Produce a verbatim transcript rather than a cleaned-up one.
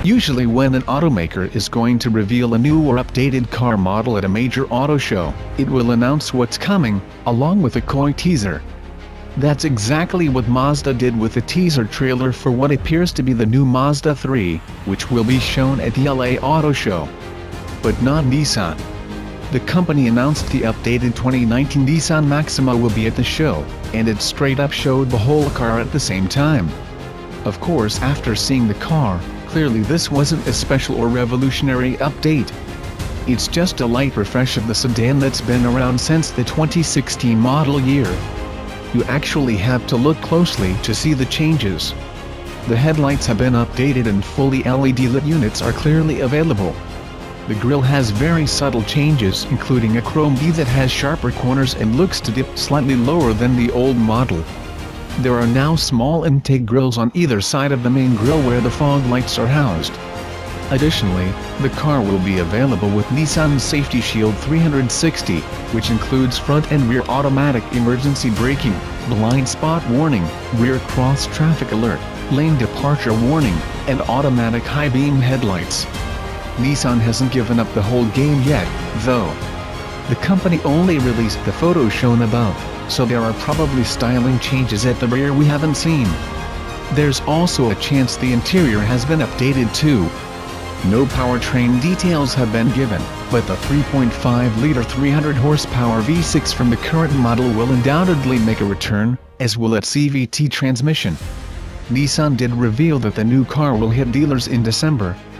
Usually when an automaker is going to reveal a new or updated car model at a major auto show, it will announce what's coming, along with a coy teaser. That's exactly what Mazda did with the teaser trailer for what appears to be the new Mazda three, which will be shown at the L A Auto Show. But not Nissan. The company announced the updated twenty nineteen Nissan Maxima will be at the show, and it straight up showed the whole car at the same time. Of course, after seeing the car, clearly this wasn't a special or revolutionary update. It's just a light refresh of the sedan that's been around since the twenty sixteen model year. You actually have to look closely to see the changes. The headlights have been updated and fully L E D lit units are clearly available. The grille has very subtle changes, including a chrome V that has sharper corners and looks to dip slightly lower than the old model. There are now small intake grilles on either side of the main grille where the fog lights are housed. Additionally, the car will be available with Nissan's Safety Shield three sixty, which includes front and rear automatic emergency braking, blind spot warning, rear cross traffic alert, lane departure warning, and automatic high beam headlights. Nissan hasn't given up the whole game yet, though. The company only released the photos shown above, so there are probably styling changes at the rear we haven't seen. There's also a chance the interior has been updated too. No powertrain details have been given, but the three point five liter three hundred horsepower V six from the current model will undoubtedly make a return, as will its C V T transmission. Nissan did reveal that the new car will hit dealers in December,